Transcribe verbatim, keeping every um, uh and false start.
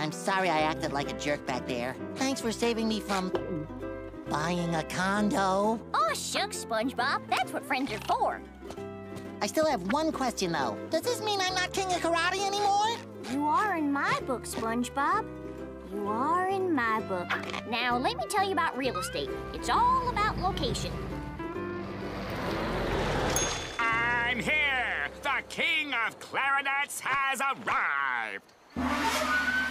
I'm sorry I acted like a jerk back there. Thanks for saving me from buying a condo. Aw, shucks, SpongeBob. That's what friends are for. I still have one question, though. Does this mean I'm not king of karate anymore? You are in my book, SpongeBob. You are in my book. Now, let me tell you about real estate. It's all about location. I'm here! The king of clarinets has arrived!